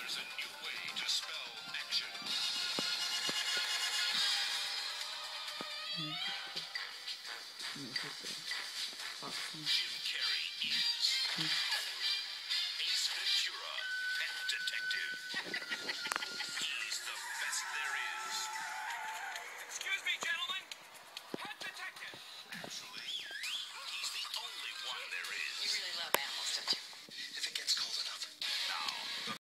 There's a new way to spell action. Jim Carrey is